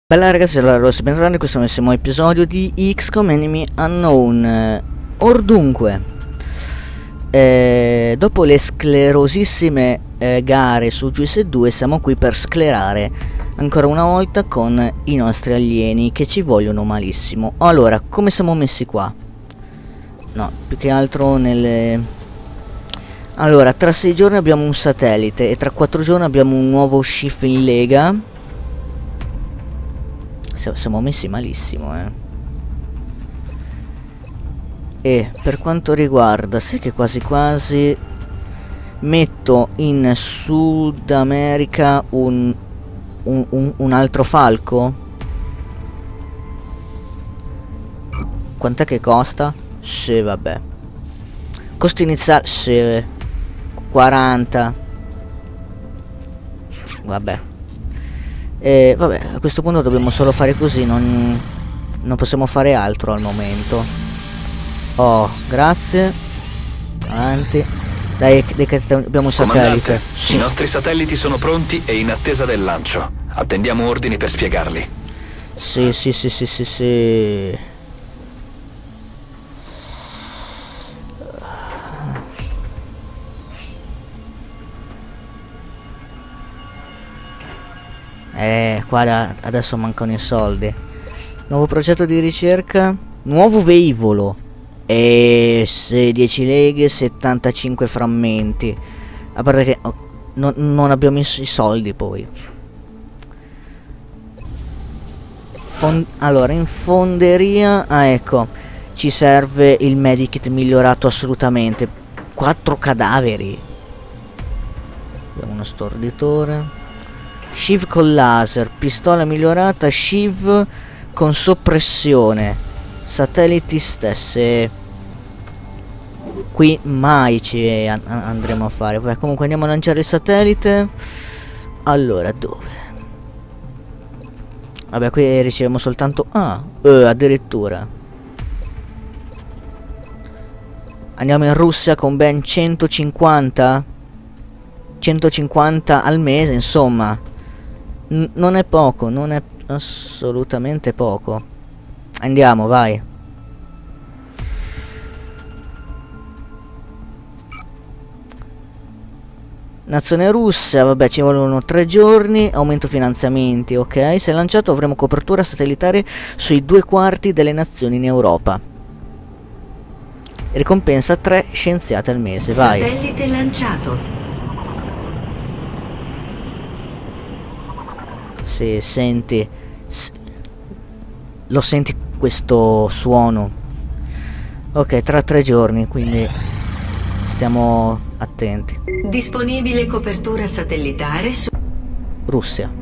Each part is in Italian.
Bella ragazzi, allora Rossi, bentornati in questo nuovissimo episodio di XCOM Enemy Unknown. Or dunque, dopo le sclerosissime gare su GS2 siamo qui per sclerare ancora una volta con i nostri alieni che ci vogliono malissimo. Allora, come siamo messi qua? No, più che altro nelle... Allora, tra 6 giorni abbiamo un satellite e tra 4 giorni abbiamo un nuovo shift in lega. Siamo messi malissimo, E per quanto riguarda, sai che quasi quasi metto in Sud America un altro falco? Quant'è che costa? Sì, vabbè. Costo iniziale? Sì, 40. Vabbè. Vabbè, a questo punto dobbiamo solo fare così, non possiamo fare altro al momento. Oh, grazie. Avanti. Dai che abbiamo un satellite. Sì. I nostri satelliti sono pronti e in attesa del lancio. Attendiamo ordini per spiegarli. Sì. Qua adesso mancano i soldi. Nuovo progetto di ricerca. Nuovo velivolo. E 10 leghe, 75 frammenti. A parte che non abbiamo i soldi poi. Allora, in fonderia. Ah, ecco. Ci serve il medikit migliorato assolutamente. 4 cadaveri. Abbiamo uno storditore. Shiv con laser, pistola migliorata, Shiv con soppressione, satelliti stesse. Qui mai ci andremo a fare. Vabbè, comunque andiamo a lanciare il satellite. Allora, dove? Vabbè, qui riceviamo soltanto... addirittura. Andiamo in Russia con ben 150 al mese, insomma. Non è poco, non è assolutamente poco. Andiamo, vai. Nazione Russia, vabbè, ci vogliono 3 giorni. Aumento finanziamenti, ok. Se lanciato avremo copertura satellitare sui 2/4 delle nazioni in Europa. Ricompensa 3 scienziati al mese, vai. Satellite lanciato. Sì, senti. Lo senti questo suono? Ok, tra 3 giorni, quindi stiamo attenti. Disponibile copertura satellitare su Russia.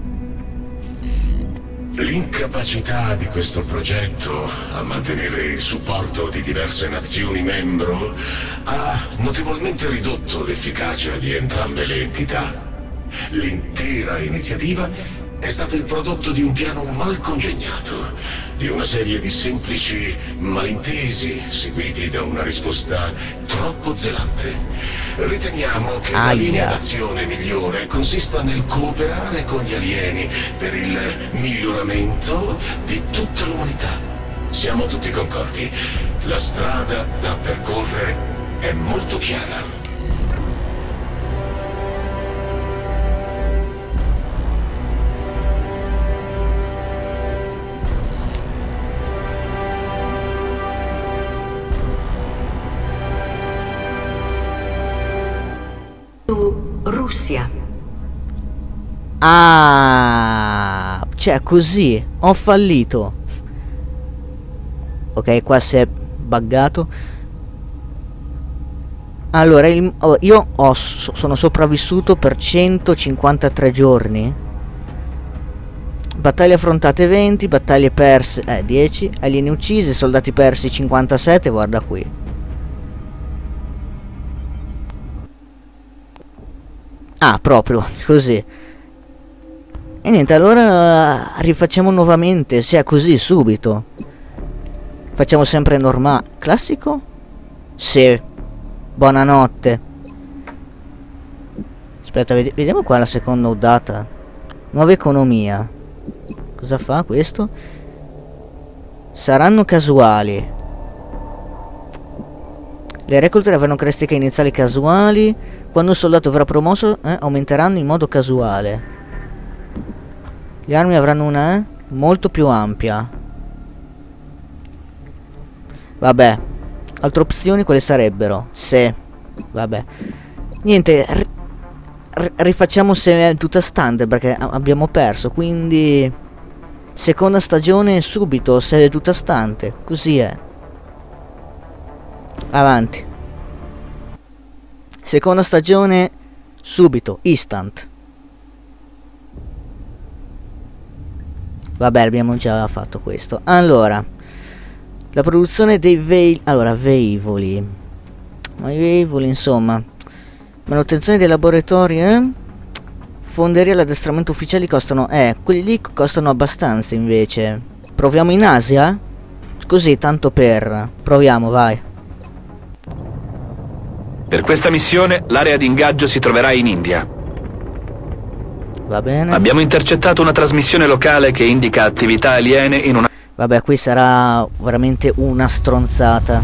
L'incapacità di questo progetto a mantenere il supporto di diverse nazioni membro ha notevolmente ridotto l'efficacia di entrambe le entità. L'intera iniziativa è stato il prodotto di un piano mal congegnato, di una serie di semplici malintesi seguiti da una risposta troppo zelante. Riteniamo che la linea d'azione migliore consista nel cooperare con gli alieni per il miglioramento di tutta l'umanità. Siamo tutti concordi. La strada da percorrere è molto chiara. Russia. Ah, cioè così ho fallito. Ok, qua si è buggato. Allora io sono sopravvissuto per 153 giorni. Battaglie affrontate 20, battaglie perse 10, alieni uccisi, soldati persi 57, guarda qui. Ah, proprio così. E niente, allora rifacciamo nuovamente, sia così subito. Facciamo sempre normale. Classico? Sì. Buonanotte. Aspetta, vediamo qua la seconda ondata. Nuova economia. Cosa fa questo? Saranno casuali. Le reclute avranno caratteristiche iniziali casuali. Quando un soldato verrà promosso, aumenteranno in modo casuale. Le armi avranno una molto più ampia. Vabbè. Altre opzioni quali sarebbero? Se. Vabbè. Niente. Rifacciamo se è tutta standard perché abbiamo perso. Quindi seconda stagione subito, seduta stante. Così è. Avanti. Seconda stagione subito, instant. Vabbè, abbiamo già fatto questo. Allora, la produzione dei velivoli. Ma i velivoli, insomma. Manutenzione dei laboratori, Fonderia e l'addestramento ufficiali costano. Quelli lì costano abbastanza invece. Proviamo in Asia? Così, tanto per. Proviamo, vai. Per questa missione l'area di ingaggio si troverà in India. Va bene. Abbiamo intercettato una trasmissione locale che indica attività aliene in una... Vabbè, qui sarà veramente una stronzata.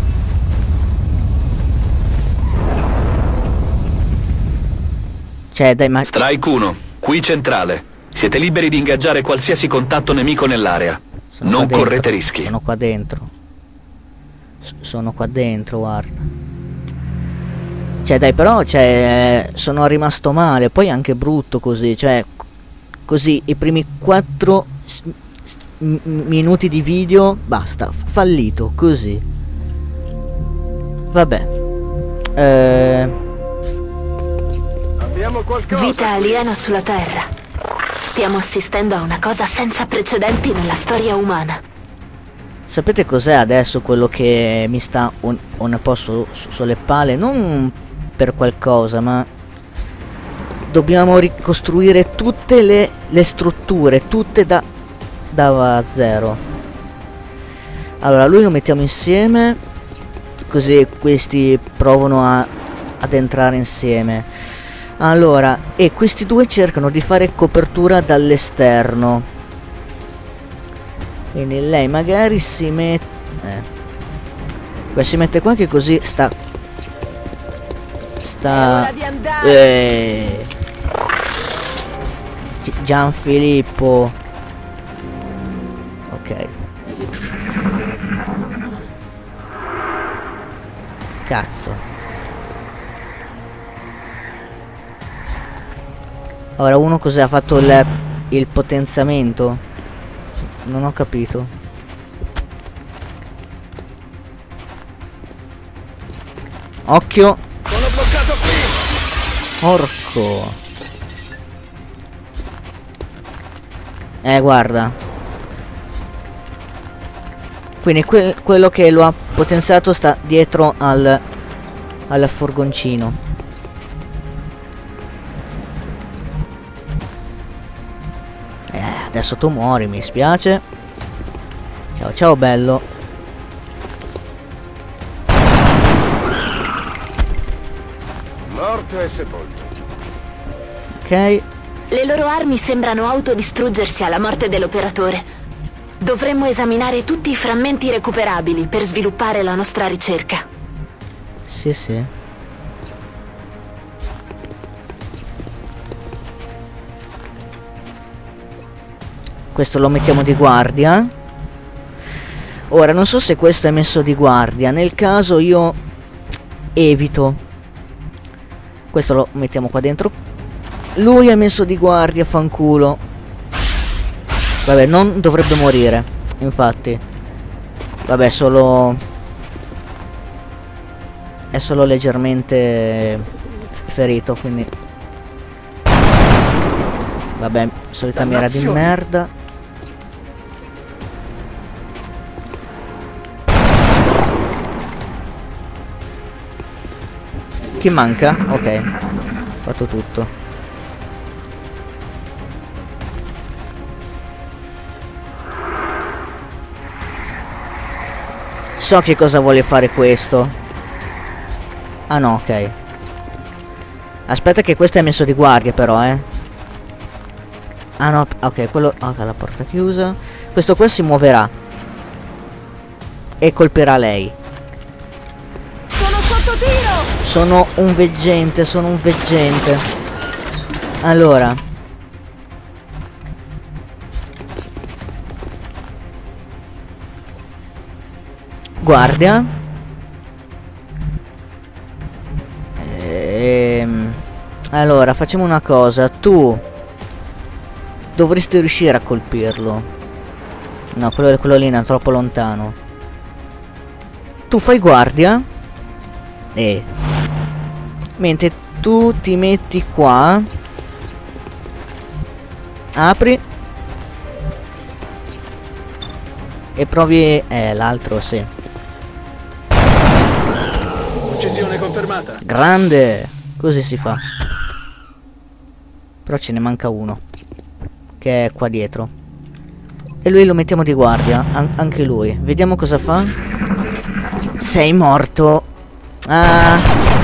Cioè, dai, ma... Strike 1, qui centrale. Siete liberi di ingaggiare qualsiasi contatto nemico nell'area. Non correte rischi. Sono qua dentro. Sono qua dentro, guarda. Cioè, dai, però, cioè, sono rimasto male. Poi anche brutto così, cioè, così, i primi 4 minuti di video, basta, fallito, così. Vabbè. Vita aliena sulla Terra. Stiamo assistendo a una cosa senza precedenti nella storia umana. Sapete cos'è adesso quello che mi sta un po' sulle palle? Non per qualcosa, ma dobbiamo ricostruire tutte le strutture, tutte da zero. Allora, lui lo mettiamo insieme, così questi provano ad entrare insieme. Allora, e questi due cercano di fare copertura dall'esterno. Quindi lei magari si mette... Beh, si mette qua che così sta... Gianfilippo. Ok. Cazzo. Ora uno cos'ha fatto il potenziamento? Non ho capito. Occhio. Sono bloccato qui. Porco. Guarda. Quindi quello che lo ha potenziato sta dietro al furgoncino. Adesso tu muori, mi spiace. Ciao ciao bello. Morto e sepolto. Ok. Le loro armi sembrano autodistruggersi alla morte dell'operatore. Dovremmo esaminare tutti i frammenti recuperabili per sviluppare la nostra ricerca. Sì, sì. Questo lo mettiamo di guardia. Ora non so se questo è messo di guardia. Nel caso io evito. Questo lo mettiamo qua dentro. Lui è messo di guardia, fanculo. Vabbè, non dovrebbe morire. Infatti. Vabbè, solo... è solo leggermente ferito, quindi... Vabbè, solita mira di merda. Chi manca? Ok. Fatto tutto. So che cosa vuole fare questo. Ah no, ok. Aspetta che questo è messo di guardia però, Ah no, ok, quello... Ok, la porta chiusa. Questo qua si muoverà e colpirà lei. Sono sotto tiro! Sono un veggente, sono un veggente. Allora, guardia. Allora, facciamo una cosa. Tu dovresti riuscire a colpirlo. No, quello lì è troppo lontano. Tu fai guardia. Mentre tu ti metti qua. Apri. E provi... l'altro sì. Uccisione confermata. Grande. Così si fa. Però ce ne manca uno, che è qua dietro. E lui lo mettiamo di guardia. Anche lui. Vediamo cosa fa. Sei morto. Ah.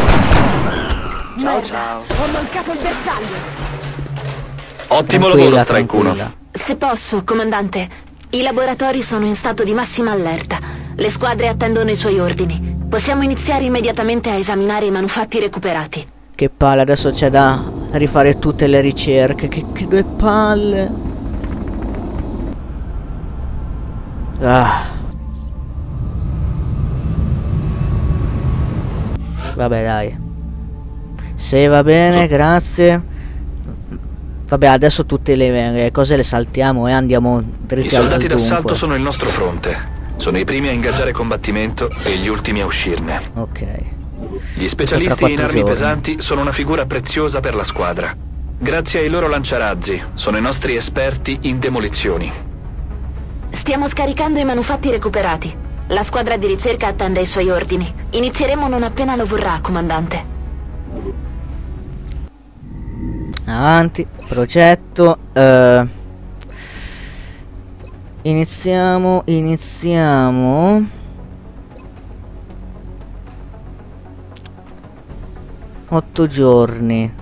Ciao ciao. Ho mancato il bersaglio. Ottimo Tranquilla, lavoro, Strike 1. tranquilla. Se posso, comandante, i laboratori sono in stato di massima allerta. Le squadre attendono i suoi ordini. Possiamo iniziare immediatamente a esaminare i manufatti recuperati. Che palle, adesso c'è da rifare tutte le ricerche. Che due palle. Ah. Vabbè, dai. Se va bene, grazie. Vabbè, adesso tutte le cose le saltiamo e andiamo I dritti al soldati dunque. d'assalto sono il nostro fronte. Sono i primi a ingaggiare combattimento e gli ultimi a uscirne. Ok. Gli Tra specialisti 4 in armi giorni. pesanti sono una figura preziosa per la squadra. Grazie ai loro lanciarazzi, sono i nostri esperti in demolizioni. Stiamo scaricando i manufatti recuperati. La squadra di ricerca attende i suoi ordini. Inizieremo non appena lo vorrà, comandante. Avanti, progetto. Iniziamo. 8 giorni.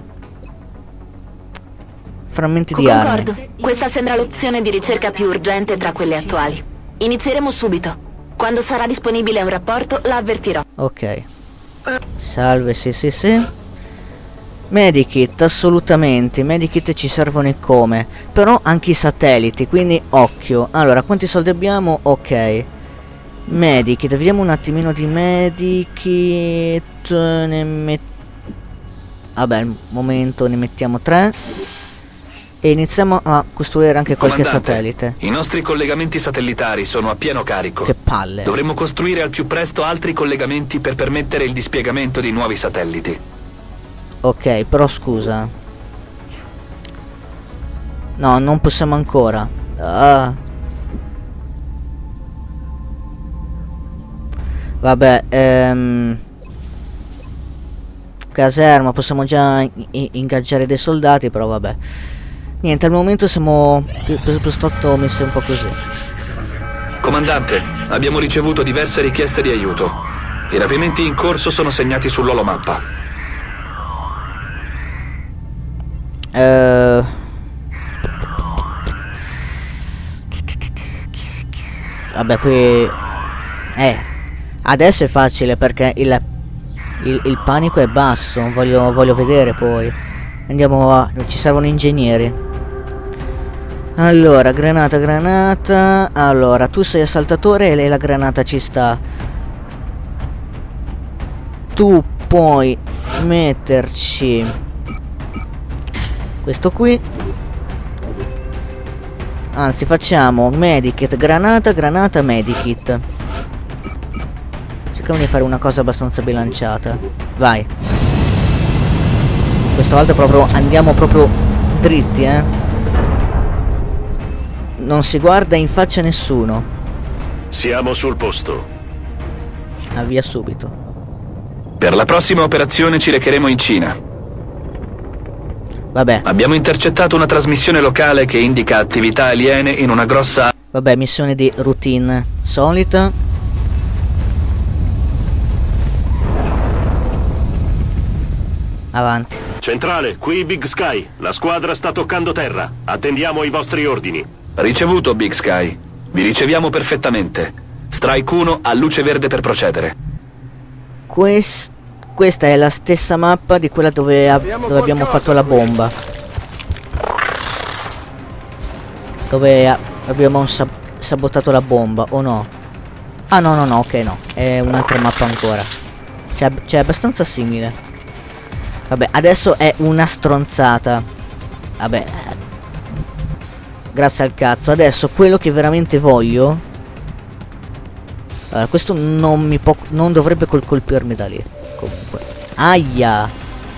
Frammenti di armi. Concordo. Questa sembra l'opzione di ricerca più urgente tra quelle attuali. Inizieremo subito. Quando sarà disponibile un rapporto, la avvertirò. Ok. Salve, sì. Medikit, assolutamente. Medikit ci servono e come. Però anche i satelliti, quindi occhio. Allora, quanti soldi abbiamo? Ok. Medikit, vediamo un attimino di medikit. Vabbè, al momento ne mettiamo 3. E iniziamo a costruire anche qualche Comandante, satellite. I nostri collegamenti satellitari sono a pieno carico. Che palle. Dovremmo costruire al più presto altri collegamenti per permettere il dispiegamento di nuovi satelliti. Ok, però scusa. No, non possiamo ancora. Vabbè, caserma, possiamo già ingaggiare dei soldati, però vabbè. Niente, al momento siamo piuttosto messi un po' così. Comandante, abbiamo ricevuto diverse richieste di aiuto. I rapimenti in corso sono segnati sull'olomappa. Vabbè, qui adesso è facile perché il panico è basso. Voglio vedere poi. Andiamo a... ci servono ingegneri. Allora, granata. Allora, tu sei assaltatore e la granata ci sta. Tu puoi metterci questo qui. Anzi, facciamo medikit, granata, medikit. Cerchiamo di fare una cosa abbastanza bilanciata. Vai. Questa volta proprio andiamo proprio dritti, Non si guarda in faccia nessuno. Siamo sul posto. Avvia subito. Per la prossima operazione ci recheremo in Cina. Vabbè. Abbiamo intercettato una trasmissione locale che indica attività aliene in una grossa... Vabbè, missione di routine solita. Avanti. Centrale, qui Big Sky. La squadra sta toccando terra. Attendiamo i vostri ordini. Ricevuto, Big Sky. Vi riceviamo perfettamente. Strike 1 ha luce verde per procedere. Questa è la stessa mappa di quella dove abbiamo fatto la bomba. Dove abbiamo sabotato la bomba, o no? Ah no, ok, no. È un'altra mappa ancora. Cioè, è abbastanza simile. Vabbè, adesso è una stronzata. Vabbè. Grazie al cazzo. Adesso quello che veramente voglio. Allora, questo non dovrebbe colpirmi da lì. Comunque. Aia.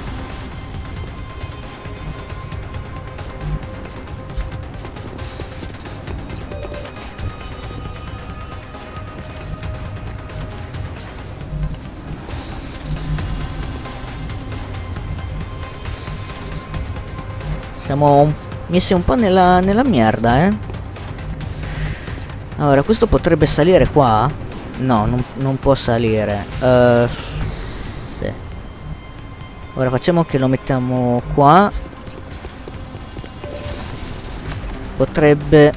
Siamo messi un po' nella merda, eh. Allora, questo potrebbe salire qua? No, non può salire. Sì. Ora facciamo che lo mettiamo qua. Potrebbe.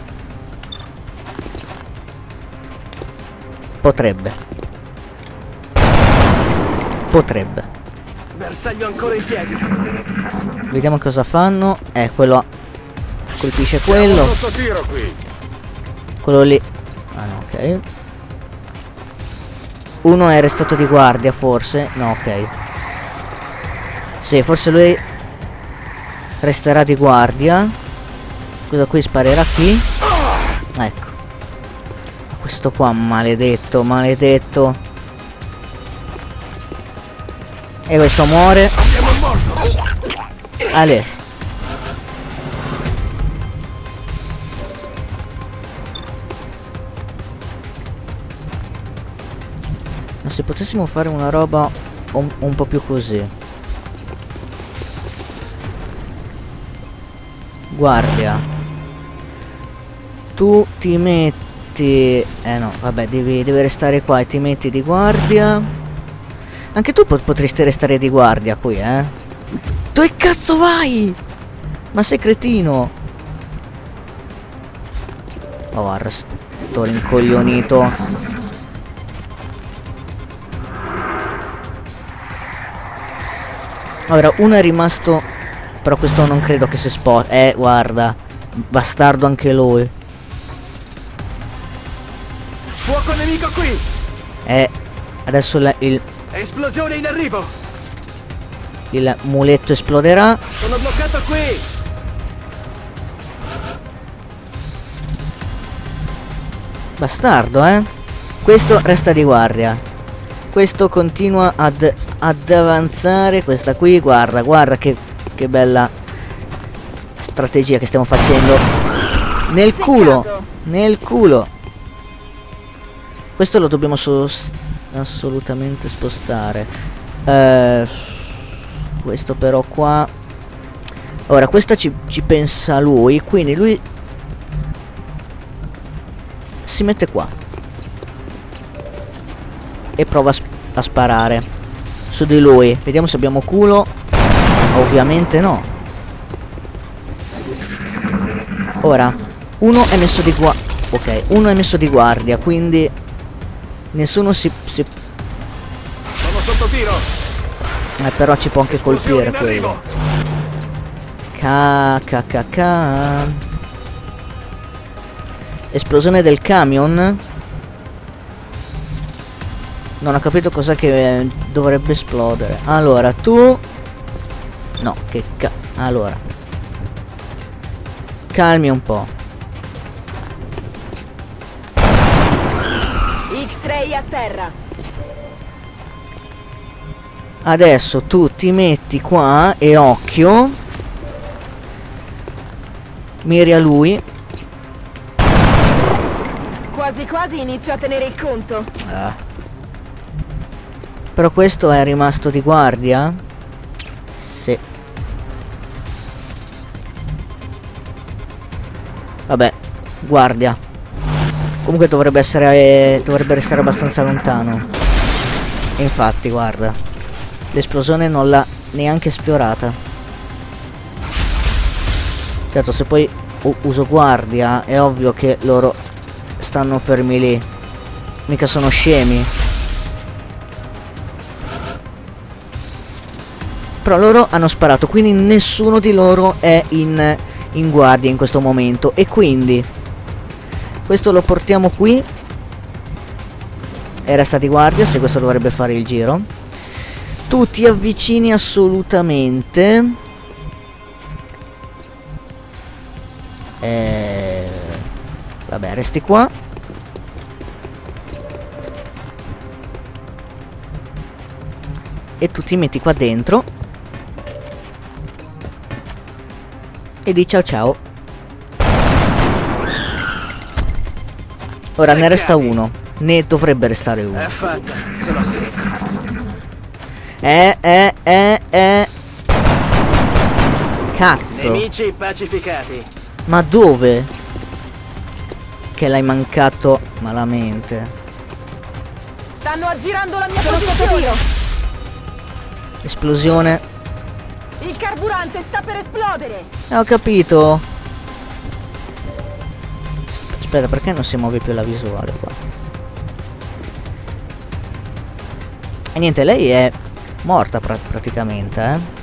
Bersaglio ancora in piedi. Vediamo cosa fanno. Quello colpisce quello. Sotto tiro qui. Quello lì. Ah no, ok. Uno è restato di guardia forse. No, ok. Sì, forse lui resterà di guardia. Questo qui sparerà qui. Ecco. Questo qua maledetto, maledetto. E questo muore. Ale. Ma se potessimo fare una roba un po' più così. Guardia. Tu ti metti. No, vabbè, devi restare qua e ti metti di guardia. Anche tu potresti restare di guardia qui, eh? Dove cazzo vai? Ma sei cretino? Oh, guarda, sto rincoglionito. Ora, uno è rimasto. Però questo non credo che si sposta. Guarda. Bastardo anche lui. Fuoco nemico qui. Adesso Esplosione in arrivo. il muletto esploderà. Sono bloccato qui. Bastardo, eh? Questo resta di guardia. Questo continua ad avanzare. Questa qui, guarda che bella strategia che stiamo facendo. Nel culo. Nel culo. Questo lo dobbiamo assolutamente spostare. Questo però qua. Ora questa ci pensa lui. Quindi lui si mette qua e prova a sparare su di lui. Vediamo se abbiamo culo. Ovviamente no. Ora uno è messo di guardia. Ok, uno è messo di guardia, quindi nessuno si Sono sotto tiro. però ci può anche colpire quello. Esplosione del camion. Non ho capito cos'è che dovrebbe esplodere. Allora tu. No, allora calmi un po'. X-ray a terra. Adesso tu ti metti qua e occhio. Miri a lui. Quasi quasi inizio a tenere il conto. Però questo è rimasto di guardia? Sì. Vabbè, guardia. Comunque dovrebbe restare abbastanza lontano. E infatti, guarda. L'esplosione non l'ha neanche sfiorata. Certo, se poi uso guardia è ovvio che loro stanno fermi lì. Mica sono scemi. Però loro hanno sparato, quindi nessuno di loro è in guardia in questo momento. E quindi questo lo portiamo qui. E resta di guardia, se questo dovrebbe fare il giro. Tu ti avvicini assolutamente. Vabbè, resti qua. E tu ti metti qua dentro. E di ciao ciao. Ora ne resta uno. Ne dovrebbe restare uno. È fatta, sono a secco. Cazzo. Nemici pacificati. Ma dove? Che l'hai mancato malamente. Stanno aggirando la mia posizione. Esplosione. Il carburante sta per esplodere. Ho capito. Aspetta, perché non si muove più la visuale qua? E niente, lei è morta praticamente, eh.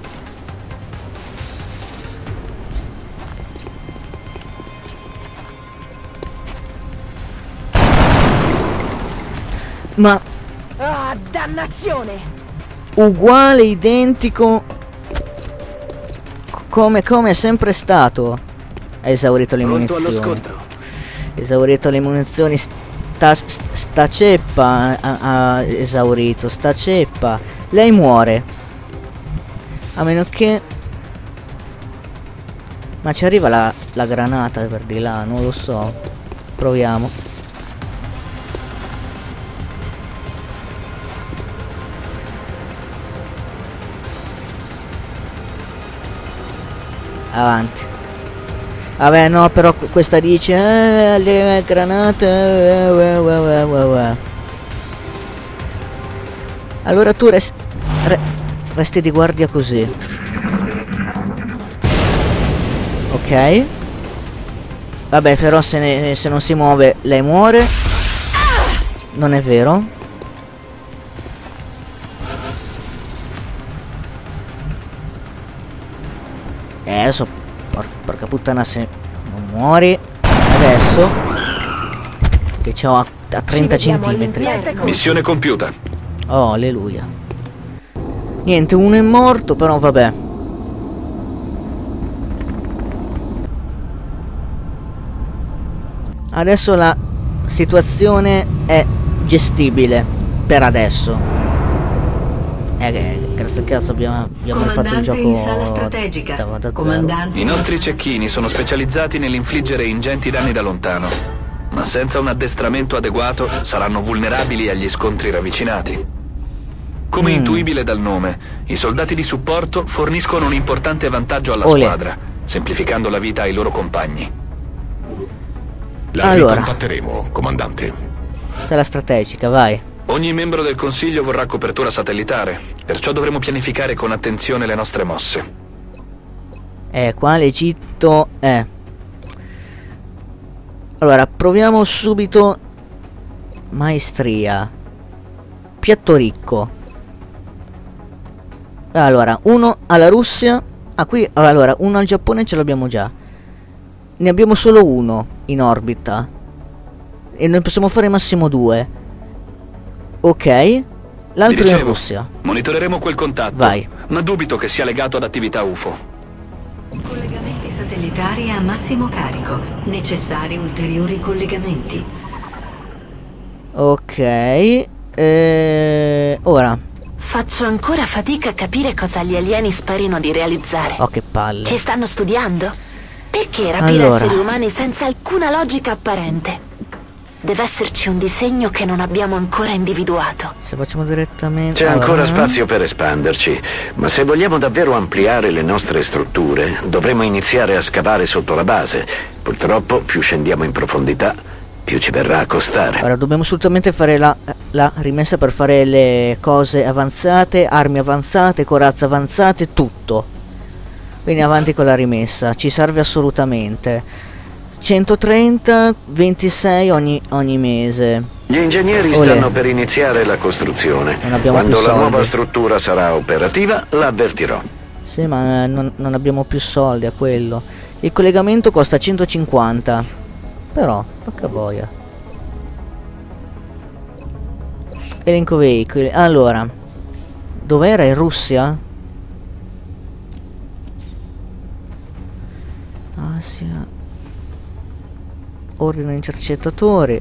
Ma Ah, dannazione! uguale, identico come è sempre stato. Ha esaurito le Pronto allo munizioni. scontro. Esaurito le munizioni. Sta ceppa ha esaurito. Sta ceppa. Lei muore. A meno che... Ma ci arriva la granata per di là. Non lo so. Proviamo. Avanti. Vabbè, no, però questa dice le granate. Allora tu resti di guardia così. Ok. Vabbè, però se non si muove lei muore. Non è vero? Adesso porca puttana, se non muori adesso che c'ho a 30 centimetri. Missione compiuta. Oh, alleluia. Niente, uno è morto, però vabbè. Adesso la situazione è gestibile per adesso. Grazie al cazzo abbiamo fatto il gioco in sala strategica. da zero. Comandante. I nostri cecchini sono specializzati nell'infliggere ingenti danni da lontano, ma senza un addestramento adeguato saranno vulnerabili agli scontri ravvicinati. Come intuibile dal nome, i soldati di supporto forniscono un importante vantaggio alla squadra, semplificando la vita ai loro compagni. La ricontatteremo, comandante. Sala strategica, vai. Ogni membro del Consiglio vorrà copertura satellitare, perciò dovremo pianificare con attenzione le nostre mosse. Qua l'Egitto è... Allora, proviamo subito. Maestria. Piatto ricco. Allora, uno alla Russia. Ah, qui... Allora, uno al Giappone ce l'abbiamo già. Ne abbiamo solo uno in orbita. E ne possiamo fare massimo 2. Ok. L'altro in Russia. Monitoreremo quel contatto. Vai. Ma dubito che sia legato ad attività UFO. Collegamenti satellitari a massimo carico. Necessari ulteriori collegamenti. Ok. Ora. Faccio ancora fatica a capire cosa gli alieni sperino di realizzare. Oh, che palle. Ci stanno studiando? Perché rapire Allora. esseri umani senza alcuna logica apparente? Deve esserci un disegno che non abbiamo ancora individuato. Se facciamo direttamente... C'è ancora spazio per espanderci, ma se vogliamo davvero ampliare le nostre strutture, dovremo iniziare a scavare sotto la base. Purtroppo, più scendiamo in profondità, più ci verrà a costare. Ora dobbiamo assolutamente fare la rimessa per fare le cose avanzate, armi avanzate, corazze avanzate, tutto. Quindi avanti con la rimessa, ci serve assolutamente. 130, 26 ogni mese. Gli ingegneri stanno per iniziare la costruzione. Quando la nuova struttura sarà operativa, la avvertirò. Sì, ma non abbiamo più soldi a quello. Il collegamento costa 150. Però, porca boia. Elenco veicoli. Allora, dov'era? In Russia? Asia. Ordine intercettatori.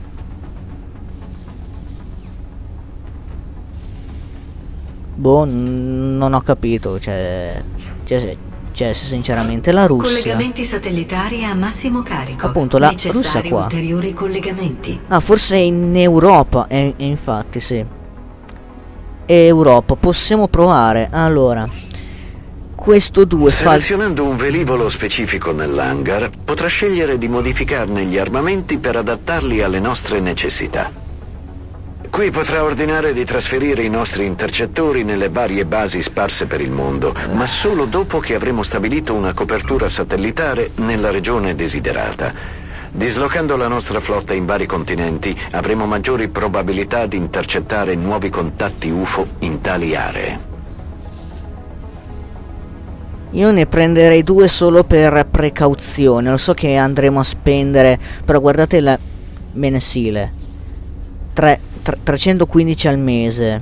Boh, non ho capito, cioè sinceramente la Russia. Collegamenti satellitari a massimo carico. Appunto, la Russia qua. Ulteriori collegamenti. Ah, forse è in Europa, infatti sì. Europa, possiamo provare. Allora, questo 2 selezionando un velivolo specifico nell'hangar, potrà scegliere di modificarne gli armamenti per adattarli alle nostre necessità. Qui potrà ordinare di trasferire i nostri intercettori nelle varie basi sparse per il mondo, ma solo dopo che avremo stabilito una copertura satellitare nella regione desiderata. Dislocando la nostra flotta in vari continenti, avremo maggiori probabilità di intercettare nuovi contatti UFO in tali aree. Io ne prenderei 2 solo per precauzione. Lo so che andremo a spendere, però guardate la mensile. 315 al mese.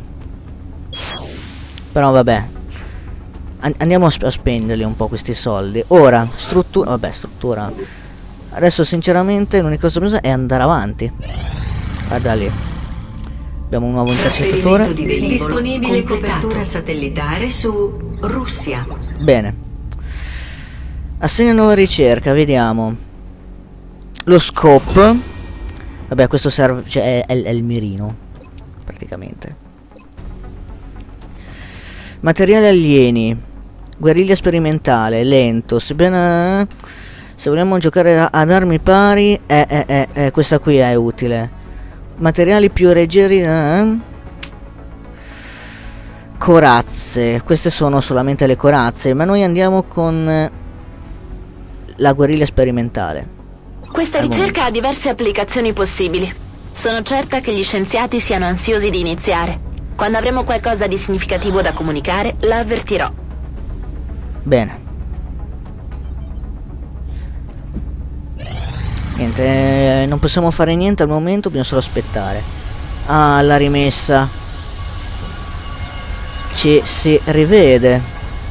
Però vabbè, andiamo a spenderli un po' questi soldi. Ora, struttura. Vabbè, struttura. Adesso sinceramente l'unica cosa che bisogna è andare avanti. Guarda lì. Abbiamo un nuovo intercettatore. Disponibile copertura satellitare su Russia. Bene. Assegna nuova ricerca, vediamo. Lo scope. Vabbè, questo serve, cioè è il mirino, praticamente. Materiali alieni. Guerriglia sperimentale, lento. Sebbene, se vogliamo giocare ad armi pari, questa qui è utile. Materiali più leggeri. Corazze. Queste sono solamente le corazze, ma noi andiamo con la guerriglia sperimentale. Questa ricerca ha diverse applicazioni possibili. Sono certa che gli scienziati siano ansiosi di iniziare. Quando avremo qualcosa di significativo da comunicare, la avvertirò. Bene. Niente, non possiamo fare niente al momento, bisogna solo aspettare. Ah, la rimessa. Ci si rivede.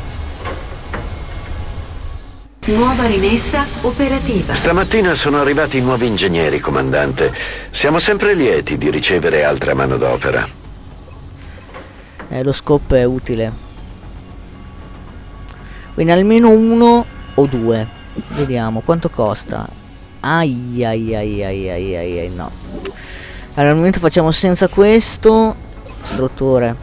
Nuova rimessa operativa. Stamattina sono arrivati nuovi ingegneri, comandante. Siamo sempre lieti di ricevere altra manodopera. Lo scopo è utile. Quindi almeno 1 o 2. Vediamo quanto costa. Ai, no. Allora, al momento facciamo senza questo. Strutture.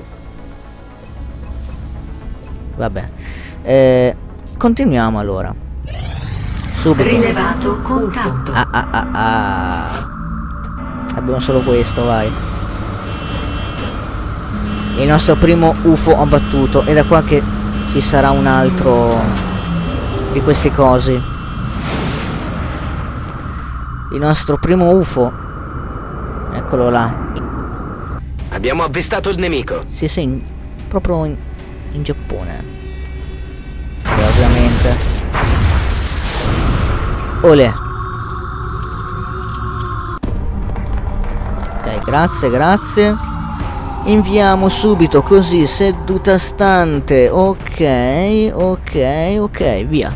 Vabbè. Continuiamo allora. Subito. Rilevato contatto. Abbiamo solo questo, vai. Il nostro primo UFO abbattuto. E da qua che ci sarà un altro di questi cosi. Il nostro primo UFO. Eccolo là. Abbiamo avvistato il nemico. Sì, proprio in Giappone. Ovviamente. Olè. Ok, grazie. Inviamo subito così, seduta stante. Ok, via.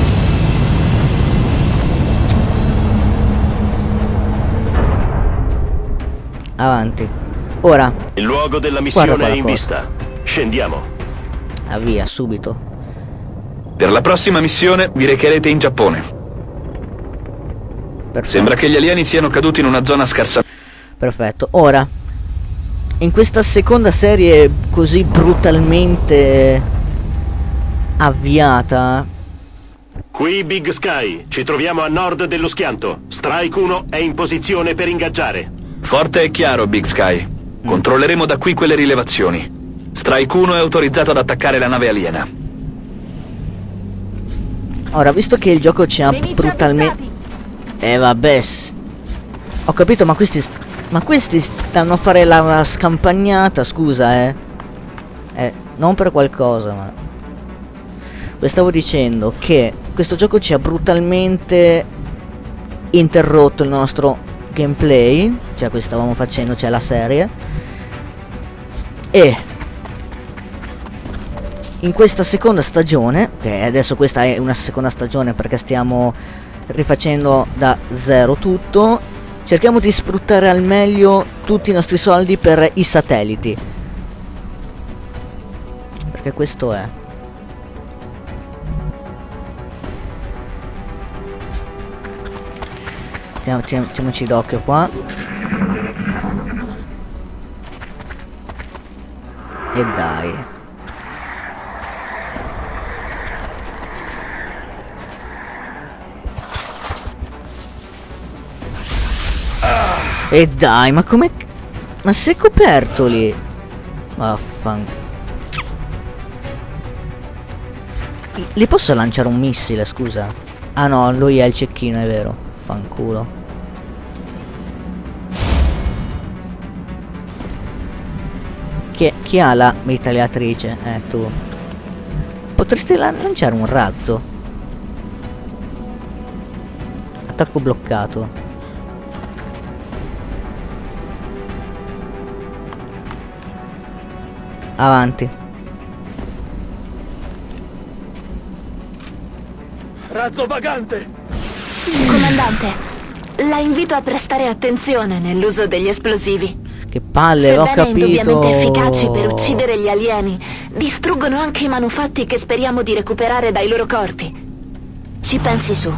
Avanti. Ora. Il luogo della missione è in vista. Scendiamo. Via, subito. Per la prossima missione vi recherete in Giappone. Perfetto. Sembra che gli alieni siano caduti in una zona scarsa. Perfetto. Ora, in questa seconda serie così brutalmente avviata, Qui Big Sky, ci troviamo a nord dello schianto. Strike 1 è in posizione per ingaggiare. Forte e chiaro, Big Sky. Controlleremo da qui quelle rilevazioni. Strike 1 è autorizzato ad attaccare la nave aliena. Ora, visto che il gioco ci ha brutalmente... vabbè... Ho capito, ma questi stanno a fare la scampagnata, scusa, non per qualcosa, ma... Stavo dicendo che questo gioco ci ha brutalmente interrotto il nostro gameplay, cioè questo stavamo facendo, cioè la serie, e in questa seconda stagione, che adesso questa è una seconda stagione perché stiamo rifacendo da zero tutto, cerchiamo di sfruttare al meglio tutti i nostri soldi per i satelliti, perché questo è. Teniamoci d'occhio qua. E dai. E dai, ma come... Ma sei coperto lì? Vaffanculo. Li posso lanciare un missile, scusa? Ah no, lui è il cecchino, è vero. Fanculo. Chi ha la mitragliatrice? Tu. Potresti lanciare un razzo. Attacco bloccato. Avanti. Razzo vagante! Comandante, la invito a prestare attenzione nell'uso degli esplosivi. Che palle, l'ho capito. Sebbene indubbiamente efficaci per uccidere gli alieni, distruggono anche i manufatti che speriamo di recuperare dai loro corpi. Ci pensi su.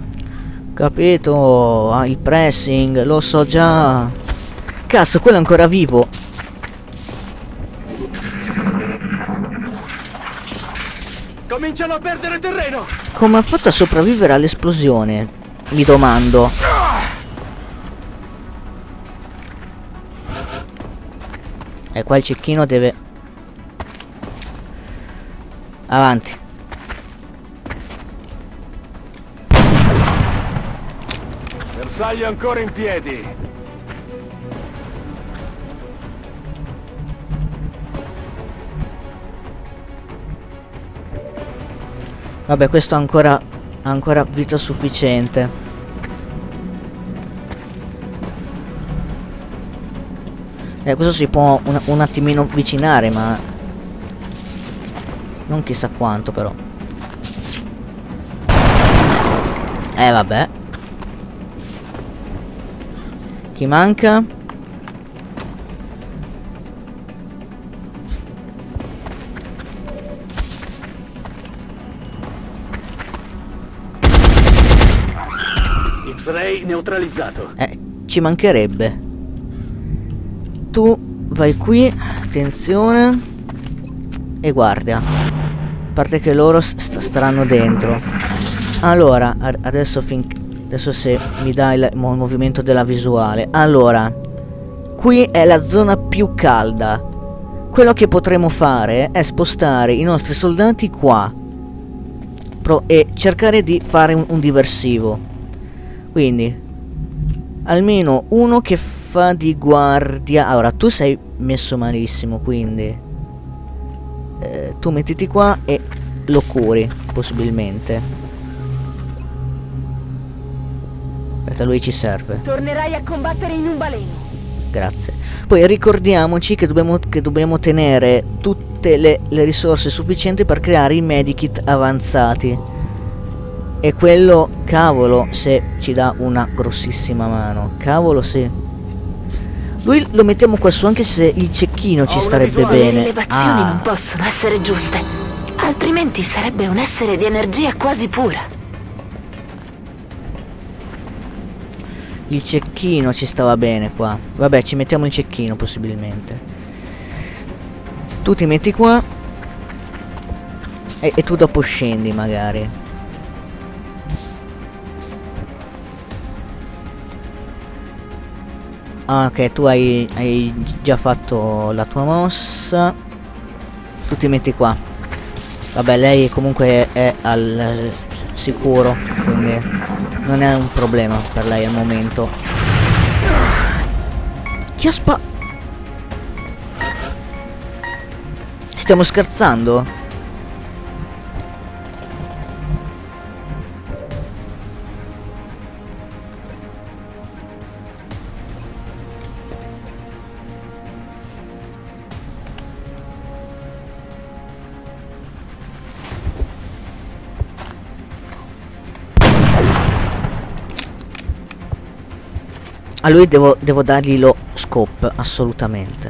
Capito, il pressing, lo so già. Cazzo, quello è ancora vivo. Cominciano a perdere terreno. Come ha fatto a sopravvivere all'esplosione? Mi domando. E qua il cecchino deve... Avanti. Bersaglio ancora in piedi. Vabbè, questo ha ancora vita sufficiente. Questo si può un attimino avvicinare, ma non chissà quanto però. Vabbè. Chi manca? X-ray neutralizzato. Ci mancherebbe. Tu vai qui, attenzione, e guardia. A parte che loro staranno dentro. Allora, adesso se mi dai il movimento della visuale. Allora, qui è la zona più calda. Quello che potremo fare è spostare i nostri soldati qua e cercare di fare un diversivo. Quindi almeno uno che fa di guardia. Allora, tu sei messo malissimo, quindi tu mettiti qua e lo curi, possibilmente. Aspetta, lui ci serve. Tornerai a combattere in un baleno. Grazie. Poi ricordiamoci che dobbiamo tenere tutte le risorse sufficienti per creare i medikit avanzati. E quello, cavolo, se ci dà una grossissima mano. Cavolo, sì. Lui lo mettiamo qua su, anche se il cecchino ci starebbe bene. Le rilevazioni non possono essere giuste, altrimenti sarebbe un essere di energia quasi pura. Il cecchino ci stava bene qua. Vabbè, ci mettiamo il cecchino possibilmente. Tu ti metti qua e tu dopo scendi magari. Ah, ok, tu hai già fatto la tua mossa. Tu ti metti qua. Vabbè, lei comunque è al sicuro, quindi non è un problema per lei al momento. Chi ha Stiamo scherzando? A lui devo dargli lo scope, assolutamente.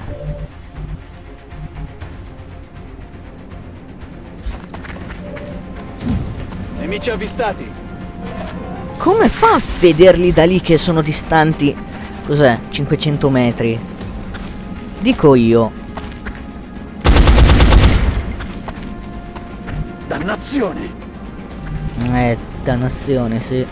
Nemici avvistati. Come fa a vederli da lì che sono distanti? Cos'è? 500 metri. Dico io. Dannazione. Dannazione, sì.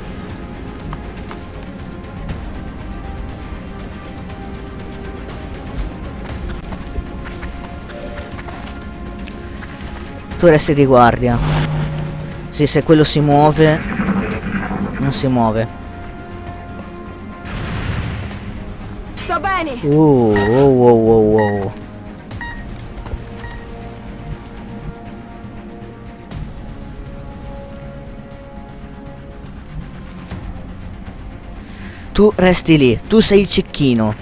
Tu resti di guardia. Sì, se quello si muove, non si muove. Sto bene. Wow. Tu resti lì, tu sei il cecchino.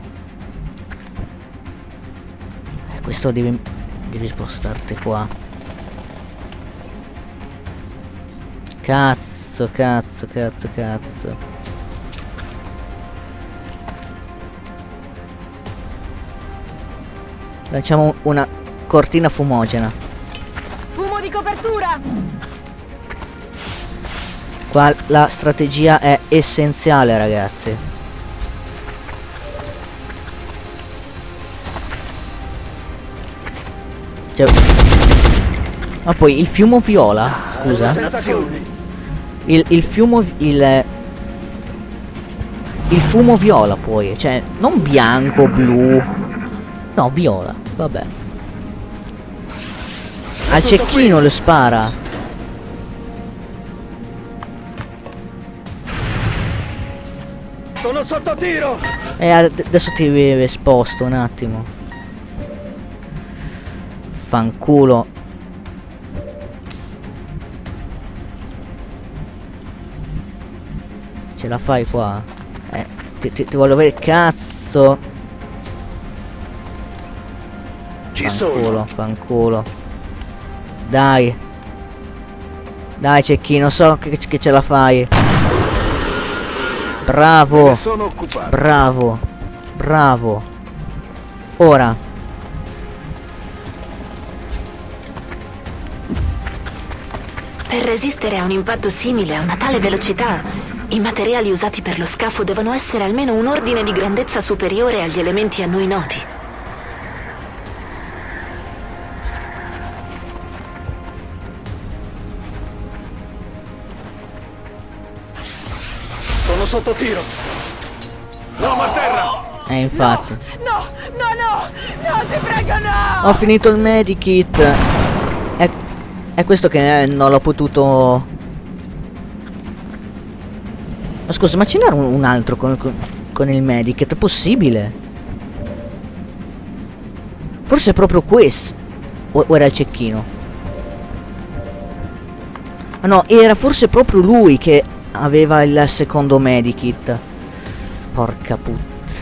Questo devi spostarti qua. Cazzo. Lanciamo una cortina fumogena. Fumo di copertura. Qua la strategia è essenziale, ragazzi. Cioè... Ma poi il fiumo viola, scusa. Il fumo viola poi, cioè non bianco, blu. No, viola, vabbè. Al cecchino le spara. Sono sotto tiro. Adesso ti sposto un attimo. Fanculo. Ce la fai qua? Ti voglio vedere, cazzo. Fanculo. Dai, cecchino, so che ce la fai. Bravo. Bravo. Ora. Per resistere a un impatto simile a una tale velocità, i materiali usati per lo scafo devono essere almeno un ordine di grandezza superiore agli elementi a noi noti. Sono sotto tiro. Uomo a terra. Infatti. No, ti prego, no! Ho finito il medikit. È questo che non l'ho potuto... Ma scusa, ma ce n'era un altro con il medikit? È possibile? Forse è proprio questo. O era il cecchino? Ah no, era forse proprio lui che aveva il secondo medikit. Porca puttana.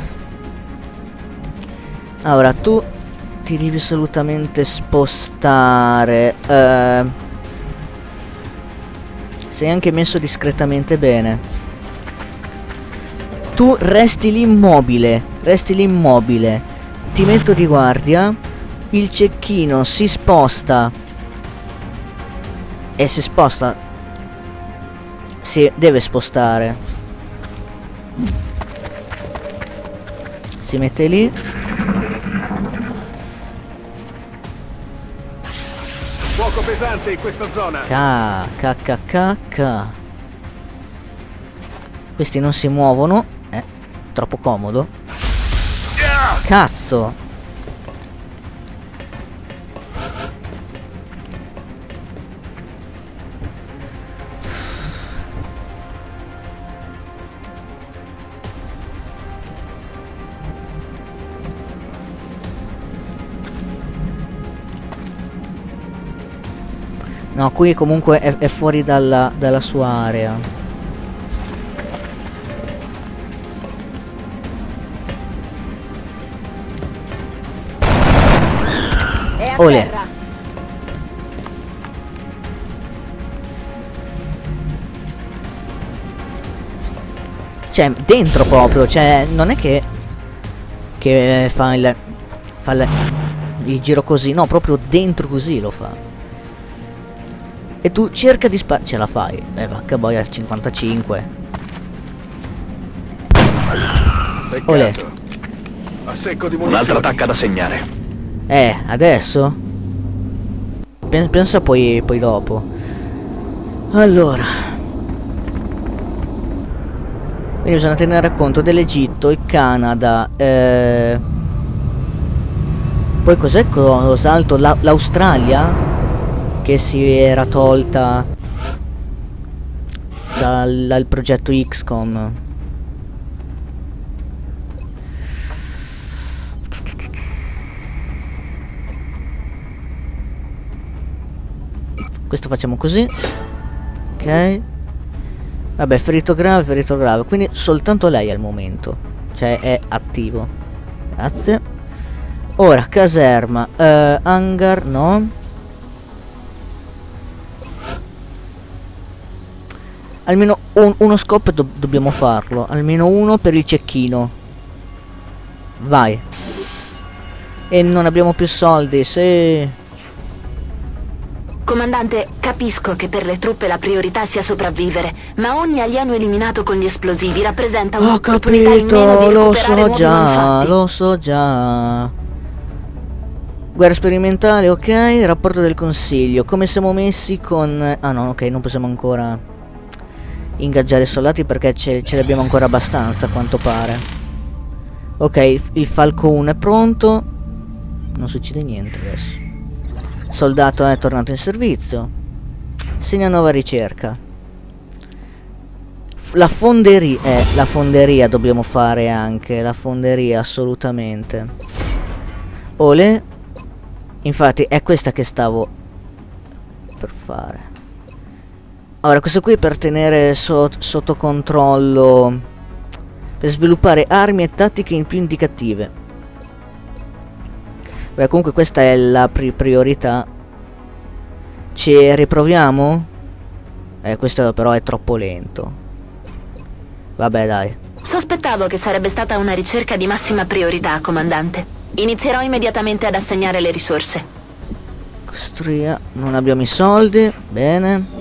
Allora, tu ti devi assolutamente spostare. Sei anche messo discretamente bene. Tu resti lì immobile. Ti metto di guardia. Il cecchino si sposta. E si sposta. Si deve spostare. Si mette lì. Fuoco pesante in questa zona. Questi non si muovono. Troppo comodo. Cazzo. No, qui comunque è fuori dalla sua area. Olè. Cioè, dentro proprio, cioè, non è che fa il giro così, no, proprio dentro così lo fa. E tu cerca di ce la fai. Vacca boia al 55. Olè. A secco di munizioni. Un'altra attacca da segnare. Adesso? Pensa poi dopo. Allora. Quindi bisogna tenere conto dell'Egitto, il Canada. Poi cos'è cos'altro? L'Australia? Che si era tolta dal progetto XCOM. Questo facciamo così. Ok. Vabbè, ferito grave. Quindi soltanto lei al momento. Cioè è attivo. Grazie. Ora, caserma. Hangar, no. Almeno uno scope dobbiamo farlo. Almeno uno per il cecchino. Vai. E non abbiamo più soldi, se... Comandante, capisco che per le truppe la priorità sia sopravvivere, ma ogni alieno eliminato con gli esplosivi rappresenta un'opportunità in meno di recuperare nuovi manufatti. Lo so già. Guerra sperimentale, ok. Rapporto del consiglio. Come siamo messi con... Ah no, ok, non possiamo ancora ingaggiare soldati perché ce ne abbiamo ancora abbastanza a quanto pare. Ok, il Falco 1 è pronto. Non succede niente adesso. Soldato è tornato in servizio. Segna nuova ricerca. La fonderia dobbiamo fare anche. La fonderia assolutamente. Olè. Infatti è questa che stavo per fare. Ora, questo qui è per tenere sotto controllo, per sviluppare armi e tattiche più indicative. Beh, comunque questa è la priorità. Ci riproviamo? Questo però è troppo lento. Vabbè, dai. Sospettavo che sarebbe stata una ricerca di massima priorità, comandante. Inizierò immediatamente ad assegnare le risorse. Costria, non abbiamo i soldi. Bene.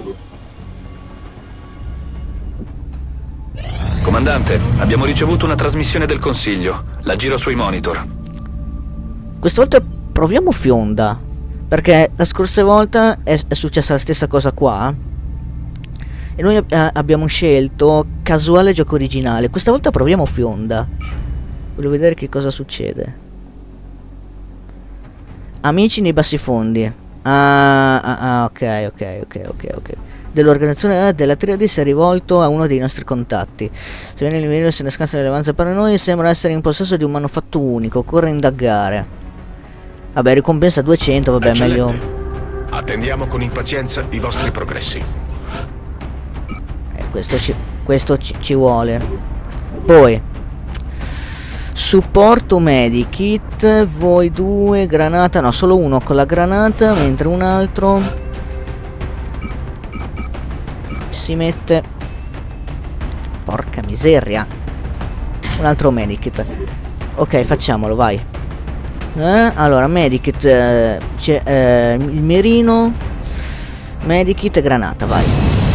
Comandante, abbiamo ricevuto una trasmissione del Consiglio. La giro sui monitor. Questa volta proviamo Fionda, perché la scorsa volta è successa la stessa cosa qua. E noi abbiamo scelto casuale gioco originale. Questa volta proviamo Fionda. Voglio vedere che cosa succede. Amici nei bassi fondi. Ok. Dell'organizzazione della triade si è rivolto a uno dei nostri contatti. Sebbene il livello se ne scansa rilevanza per noi, sembra essere in possesso di un manufatto unico. Occorre indagare. Vabbè, ricompensa 200, vabbè, eccellente. Meglio. Attendiamo con impazienza i vostri progressi. Questo ci vuole. Poi supporto medikit. Voi due, granata. No, solo uno con la granata, mentre un altro si mette... Porca miseria. Un altro medikit. Ok, facciamolo, vai. Allora, medikit, c'è il mirino, medikit e granata, vai.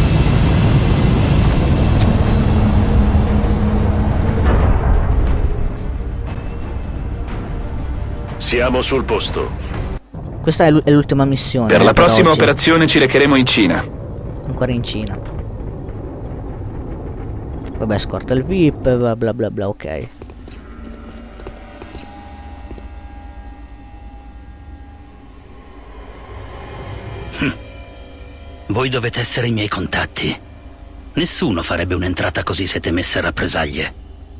Siamo sul posto. Questa è l'ultima missione. Per la prossima operazione ci recheremo in Cina. Ancora in Cina. Vabbè, scorta il VIP, bla bla bla, ok. Voi dovete essere i miei contatti. Nessuno farebbe un'entrata così se temesse rappresaglie.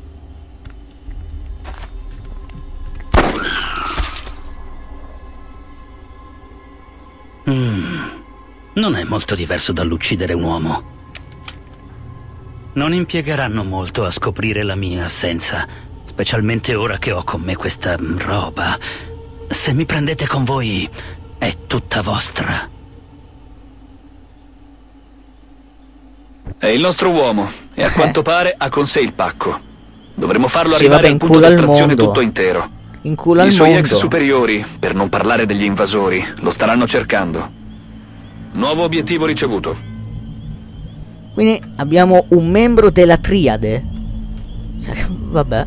Non è molto diverso dall'uccidere un uomo. Non impiegheranno molto a scoprire la mia assenza, specialmente ora che ho con me questa roba. Se mi prendete con voi, è tutta vostra. È il nostro uomo e a quanto pare ha con sé il pacco. Dovremo farlo Sì, arrivare vabbè, al punto incula il d'estrazione mondo. tutto intero. Incula I il suoi mondo. ex superiori, per non parlare degli invasori, lo staranno cercando. Nuovo obiettivo ricevuto. Quindi abbiamo un membro della triade. Cioè, vabbè.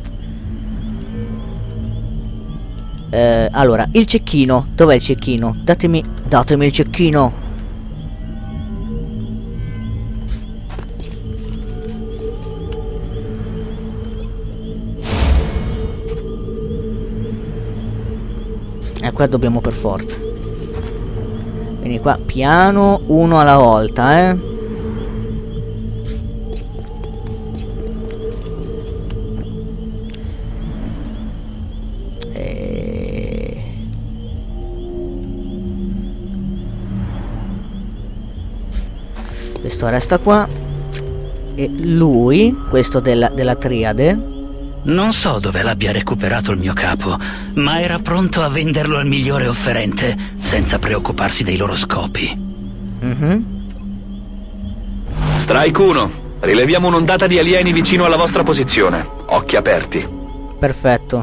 Allora, il cecchino. Dov'è il cecchino? Datemi il cecchino. Qua dobbiamo per forza. Quindi qua piano, uno alla volta, Questo resta qua. E lui, questo della triade. Non so dove l'abbia recuperato il mio capo, ma era pronto a venderlo al migliore offerente, senza preoccuparsi dei loro scopi. Strike 1, rileviamo un'ondata di alieni vicino alla vostra posizione. Occhi aperti. Perfetto.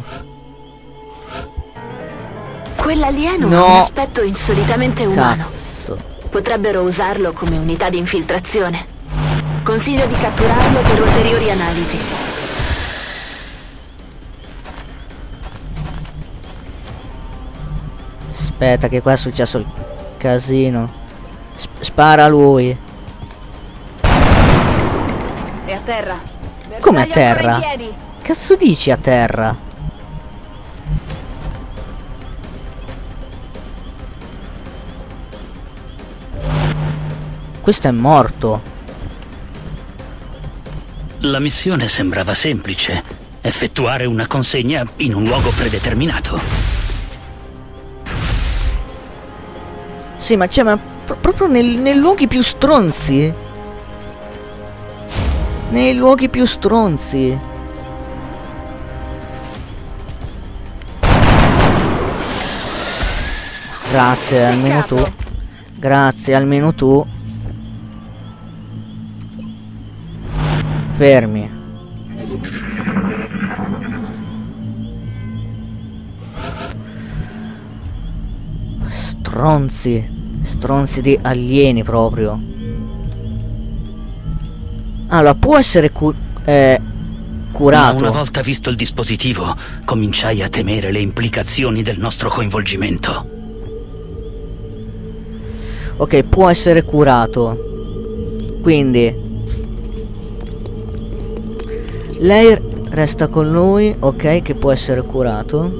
Quell'alieno No. ha un aspetto insolitamente umano. Cazzo. Potrebbero usarlo come unità di infiltrazione. Consiglio di catturarlo per ulteriori analisi. Aspetta che qua è successo il casino. Spara a lui. È a terra. Come a terra? Cazzo dici a terra? Questo è morto. La missione sembrava semplice: effettuare una consegna in un luogo predeterminato. Sì, ma c'è proprio nei luoghi più stronzi. Nei luoghi più stronzi. Grazie, almeno tu. Grazie, almeno tu. Fermi. Stronzi. Stronzi di alieni proprio. Allora, può essere curato. Ma una volta visto il dispositivo, cominciai a temere le implicazioni del nostro coinvolgimento. Ok, può essere curato. Quindi lei resta con lui, ok, che può essere curato.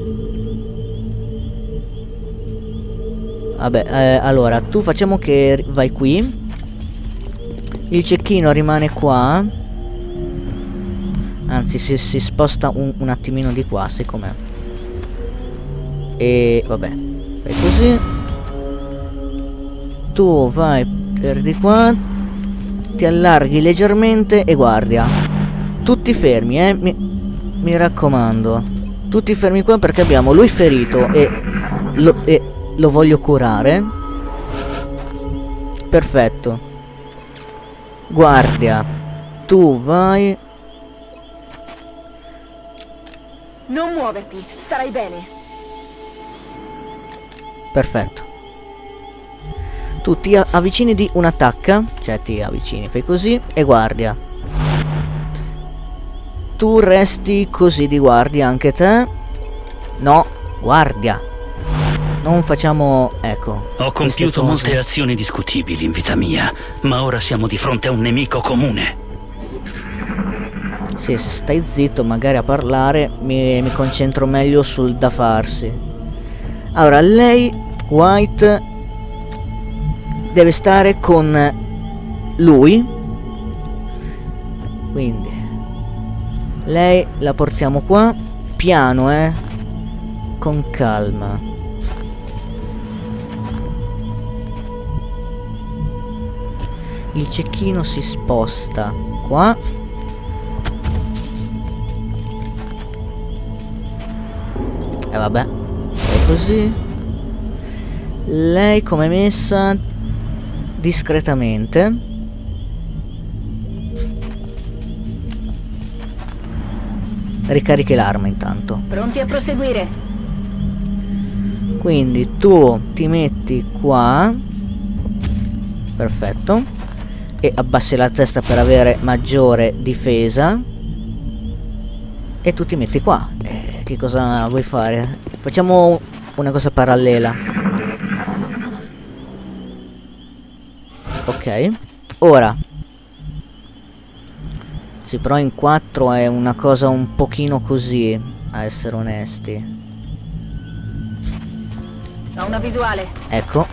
Vabbè, allora, tu facciamo che vai qui. Il cecchino rimane qua. Anzi, si sposta un attimino di qua, sai com'è. E vabbè, fai così. Tu vai per di qua. Ti allarghi leggermente e guardia. Tutti fermi, mi raccomando. Tutti fermi qua perché abbiamo lui ferito e lo voglio curare. Perfetto. Guardia, tu vai. Non muoverti, starai bene. Perfetto. Tu ti avvicini di un'attacca. Cioè ti avvicini, fai così e guardia. Tu resti così di guardia anche te. No, guardia. Non facciamo, ecco. Ho compiuto molte azioni discutibili in vita mia, ma ora siamo di fronte a un nemico comune. Sì, se stai zitto magari a parlare mi concentro meglio sul da farsi. Allora, lei, White, deve stare con lui. Quindi lei la portiamo qua, piano, con calma. Il cecchino si sposta qua. E vabbè, è così. Lei come messa? Discretamente. Ricarichi l'arma intanto. Pronti a proseguire. Quindi tu ti metti qua. Perfetto. E abbassi la testa per avere maggiore difesa. E tu ti metti qua. Che cosa vuoi fare? Facciamo una cosa parallela. Ok. Ora. Sì, però in 4 è una cosa un pochino così, a essere onesti. Ho una visuale. Ecco.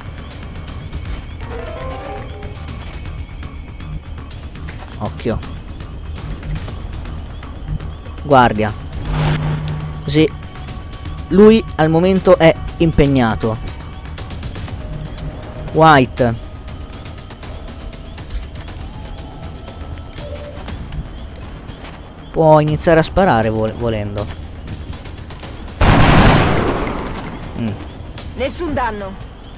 Occhio. Guardia. Così. Lui al momento è impegnato. White. Può iniziare a sparare volendo. Nessun danno.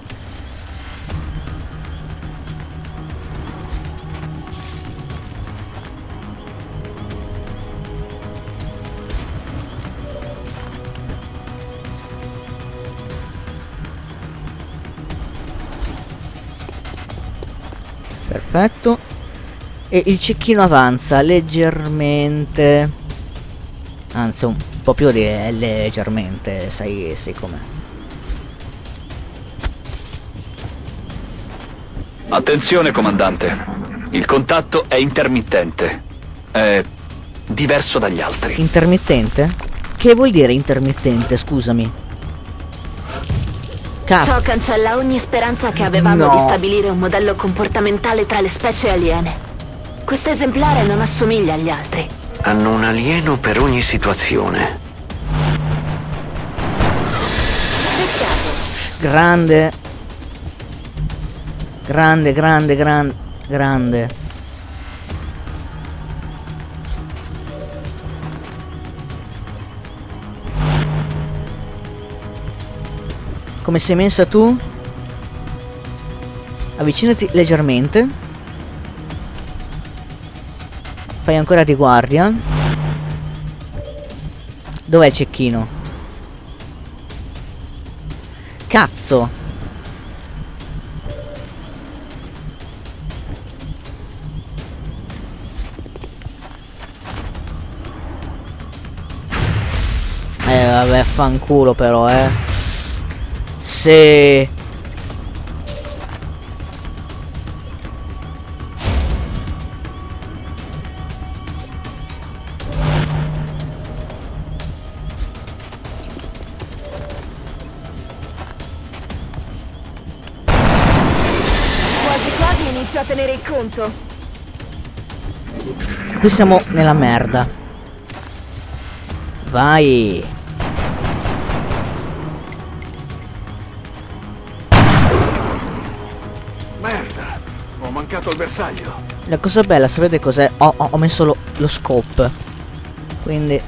Perfetto. E il cecchino avanza leggermente. Anzi, un po' più di leggermente. Sai com'è. Attenzione, comandante. Il contatto è intermittente. È diverso dagli altri. Intermittente? Che vuol dire intermittente, scusami? Ciò cancella ogni speranza che avevamo di stabilire un modello comportamentale tra le specie aliene. Questo esemplare non assomiglia agli altri. Hanno un alieno per ogni situazione. Grande. Grande. Come sei messa tu? Avvicinati leggermente. Fai ancora di guardia. Dov'è il cecchino? Cazzo! Vabbè, fanculo però, Se... Quasi inizio a tenere il conto. Qui siamo nella merda. Vai. Merda, ho mancato il bersaglio. La cosa bella, sapete cos'è? Ho messo lo scope. Quindi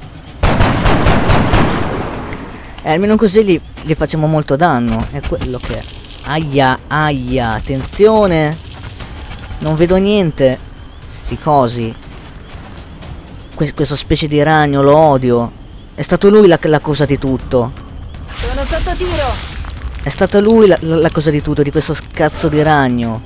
almeno così gli facciamo molto danno. È quello che è. Aia, attenzione. Non vedo niente. Sti cosi. Questa specie di ragno, lo odio. È stato lui la cosa di tutto. Sono sotto tiro. È stata lui la cosa di tutto, di questo cazzo di ragno.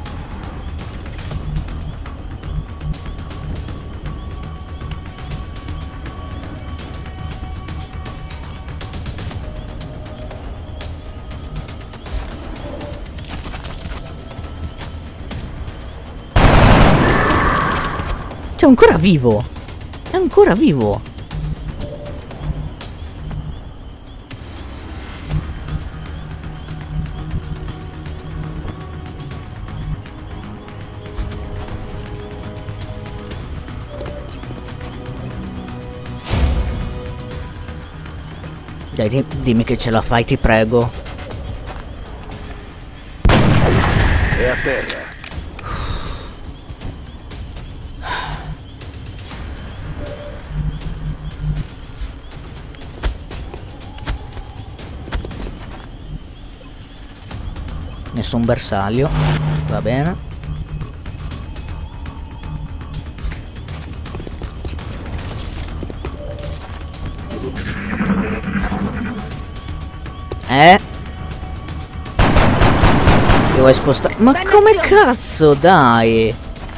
Cioè, è ancora vivo. È ancora vivo. Dai, dimmi che ce la fai, ti prego. È a terra. Nessun bersaglio, va bene. Devo spostare. Ma come cazzo, dai?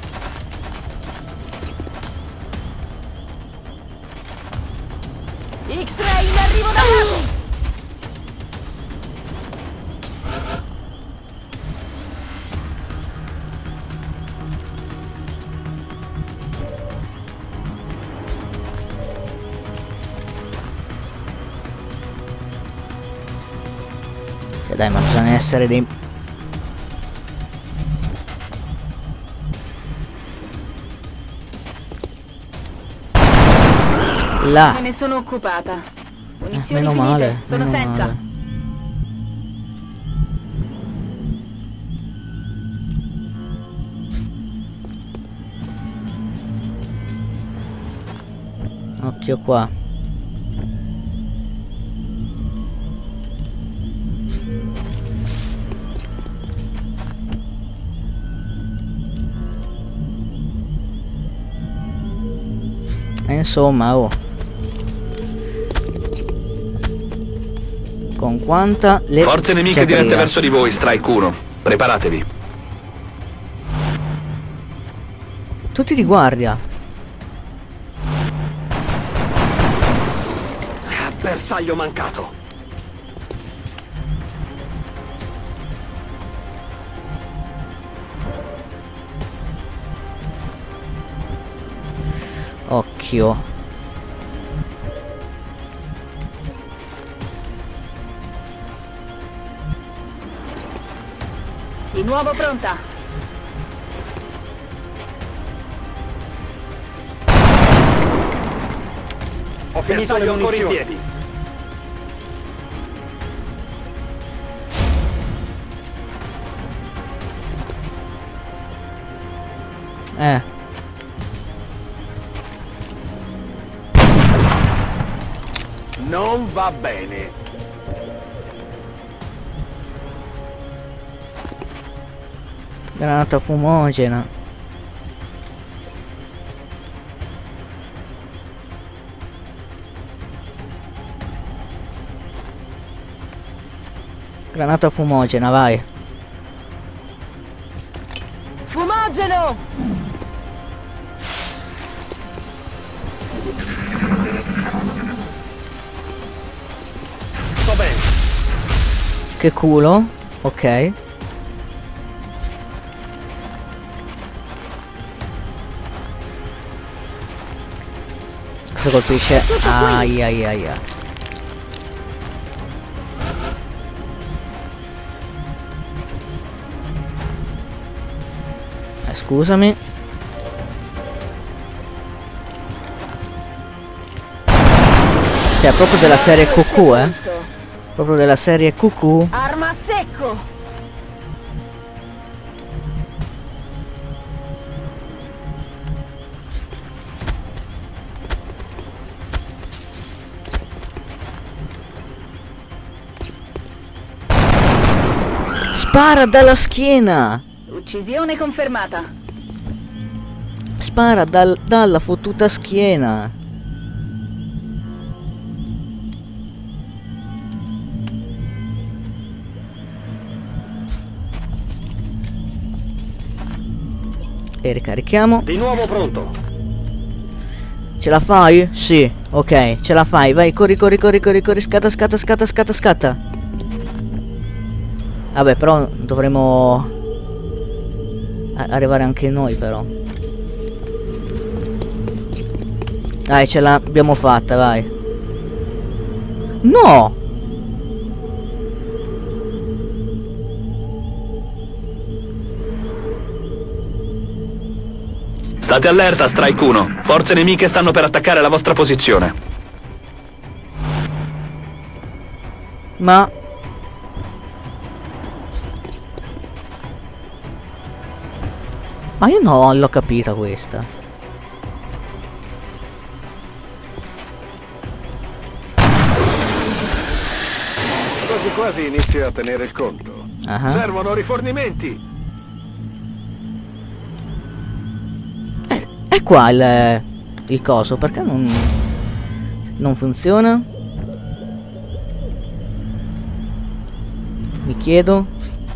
X-Ray in arrivo da lato! Dai, ma bisogna essere dei... Là. Me ne sono occupata. Munizioni Meno finite. male. Sono meno senza. male. Occhio qua. Insomma, oh. Con quanta le... Forze nemiche dirette verso di voi, Strike 1. Preparatevi. Tutti di guardia. Bersaglio mancato. Occhio. Di nuovo pronta. Ho finito le munizioni. In piedi. Non va bene. Granata fumogena. Granata fumogena, vai. Fumogeno! Sto bene. Che culo. Ok. Cosa colpisce? Ai ai ai ai. Scusami. Cioè, proprio della serie Cucù, Proprio della serie Cucù. Arma a secco! Spara dalla schiena! Uccisione confermata. Spara dalla fottuta schiena. E ricarichiamo. Di nuovo pronto. Ce la fai? Sì, ok, ce la fai. Vai, corri, corri, corri, corri, corri. Scatta, scatta, scatta, scatta, scatta. Vabbè, però dovremo arrivare anche noi, però. Dai, ce l'abbiamo fatta, vai. No! State allerta, Strike 1. Forze nemiche stanno per attaccare la vostra posizione. Ma io non l'ho capita questa. Quasi quasi inizio a tenere il conto. Servono rifornimenti. È qua il coso, perché non funziona? Mi chiedo.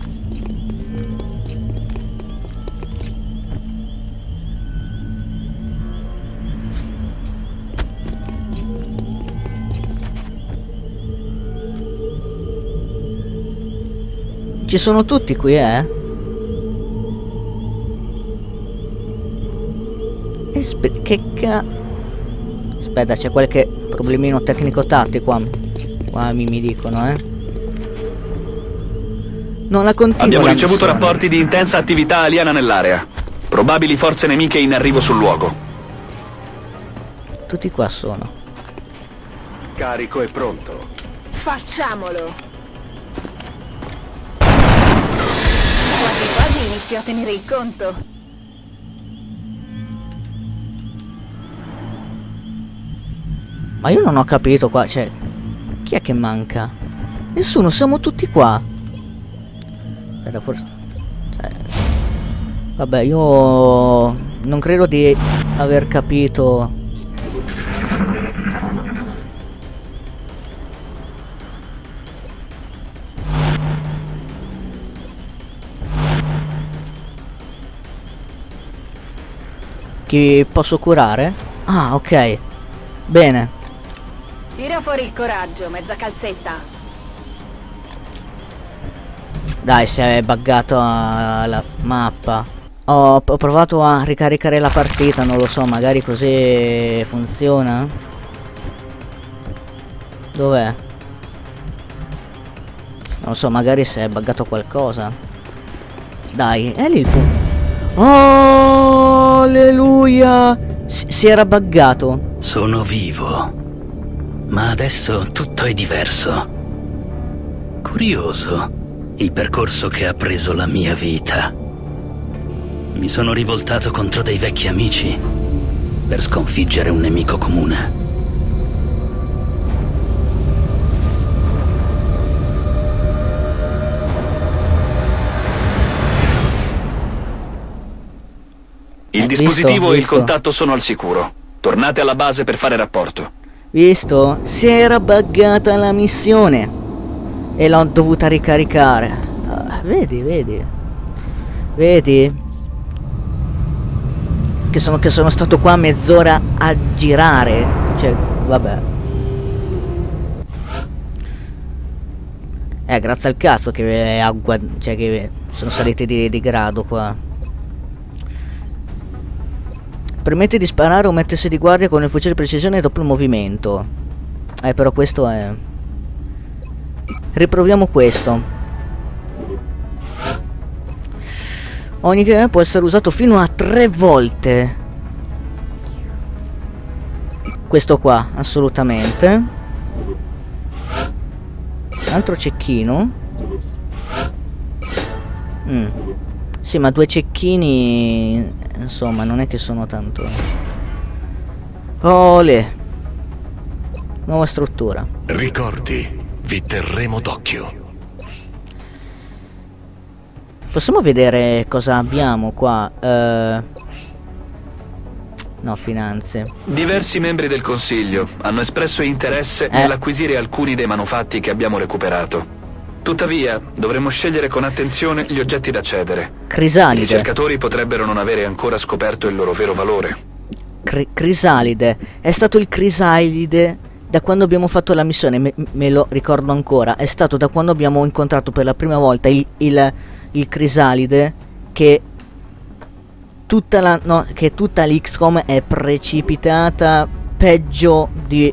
Ci sono tutti qui, Aspetta, c'è qualche problemino tecnico-tattico qua mi dicono, Non la continuo. Abbiamo ricevuto rapporti di intensa attività aliena nell'area. Probabili forze nemiche in arrivo sul luogo. Tutti qua sono. Carico e pronto. Facciamolo! Quasi inizio a tenere il conto. Ma io non ho capito qua, cioè, chi è che manca? Nessuno, siamo tutti qua. Aspetta, forse, cioè, vabbè, io non credo di aver capito. Chi posso curare? Ah, ok. Bene. Tira fuori il coraggio, mezza calzetta. Dai, si è buggato la mappa. Ho provato a ricaricare la partita, non lo so, magari così funziona. Dov'è? Non lo so, magari si è buggato qualcosa. Dai, è lì il punto. Oh, alleluia! Si era buggato. Sono vivo, ma adesso tutto è diverso. Curioso il percorso che ha preso la mia vita. Mi sono rivoltato contro dei vecchi amici per sconfiggere un nemico comune. Il dispositivo e il contatto sono al sicuro. Tornate alla base per fare rapporto. Visto? Si era buggata la missione e l'ho dovuta ricaricare. Vedi? Che sono stato qua mezz'ora a girare. Cioè, vabbè. Grazie al cazzo che cioè che sono saliti di grado qua. Permette di sparare o mettersi di guardia con il fucile di precisione dopo il movimento. Però questo è... Riproviamo questo. Ogni che può essere usato fino a 3 volte. Questo qua, assolutamente. Un altro cecchino. Sì, ma 2 cecchini... Insomma, non è che sono tanto... Olè! Nuova struttura. Ricordi, vi terremo d'occhio. Possiamo vedere cosa abbiamo qua? No, finanze. Diversi membri del Consiglio hanno espresso interesse nell'acquisire alcuni dei manufatti che abbiamo recuperato. Tuttavia, dovremmo scegliere con attenzione gli oggetti da cedere. Crisalide. I ricercatori potrebbero non avere ancora scoperto il loro vero valore. Crisalide. È stato il crisalide da quando abbiamo fatto la missione, me lo ricordo ancora. È stato da quando abbiamo incontrato per la prima volta il crisalide che tutta l'XCOM è precipitata peggio di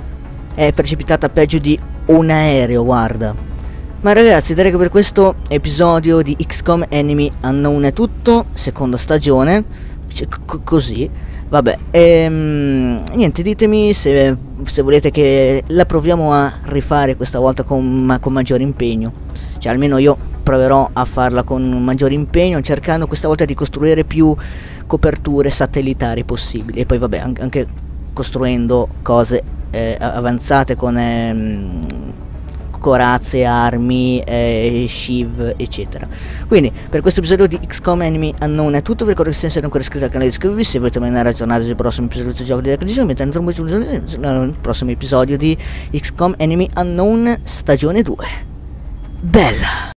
un aereo, guarda. Ma ragazzi, direi che per questo episodio di XCOM Enemy Unknown è tutto, seconda stagione, così, vabbè, niente, ditemi se se volete che la proviamo a rifare questa volta con maggiore impegno, cioè almeno io proverò a farla con un maggiore impegno, cercando questa volta di costruire più coperture satellitari possibili, e poi vabbè anche costruendo cose avanzate con corazze, armi, shiv eccetera. Quindi per questo episodio di XCOM Enemy Unknown è tutto. Vi ricordo che se siete ancora iscritti al canale, iscrivetevi se volete rimanere aggiornati sui prossimi episodi di gioco di Activision, mentre nel prossimo episodio di XCOM Enemy Unknown stagione 2. Bella!